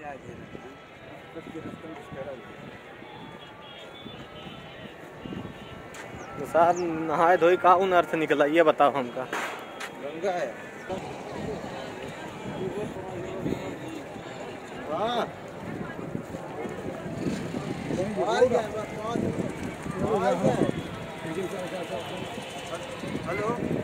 तो साहब नहाए धोई का उन अर्थ निकला ये बताओ हमका। गंगा है। हाँ। हेलो।